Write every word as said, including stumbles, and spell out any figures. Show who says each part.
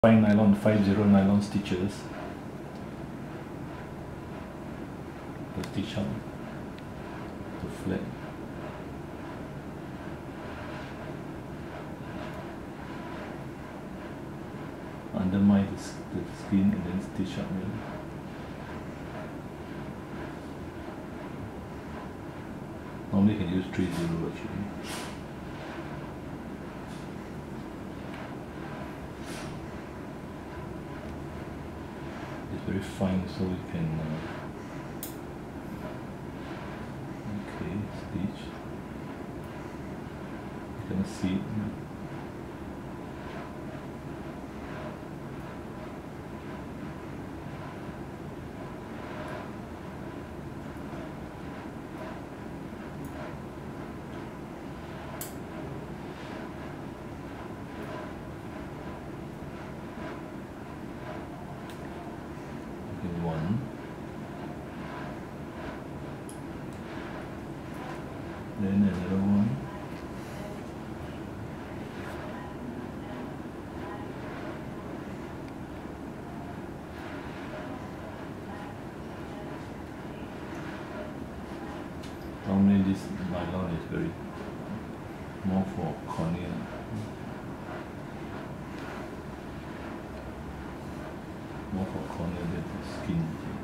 Speaker 1: Fine nylon, five zero nylon stitches to stitch up to flat. Undermine the, the skin and then stitch up here. Normally you can use three zero actually. It's very fine, so you can uh, okay, stitch. You cannot see it. One, then another one, normally this nylon is very more for cornea. More for cornea than the skin.